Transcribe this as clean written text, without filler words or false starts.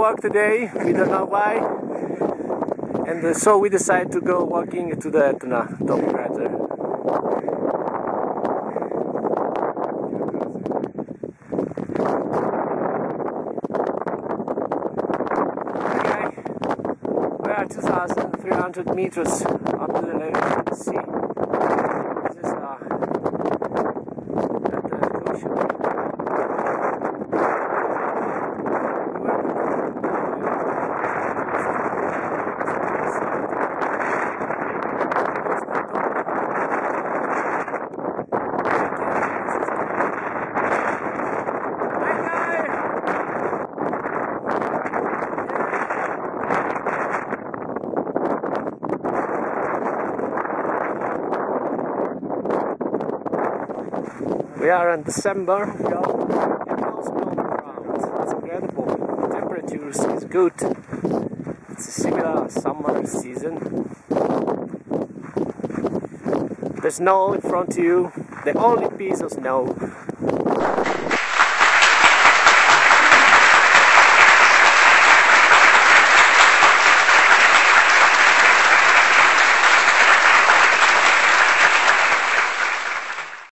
walk today. We don't know why, and so we decided to go walking to the Etna top crater. Okay, we are 2,300 meters up to the level of the sea. This is at the ocean. We are in December, and no snow around. It's incredible. The temperature is good. It's a similar summer season. There's snow in front of you, the only piece of snow.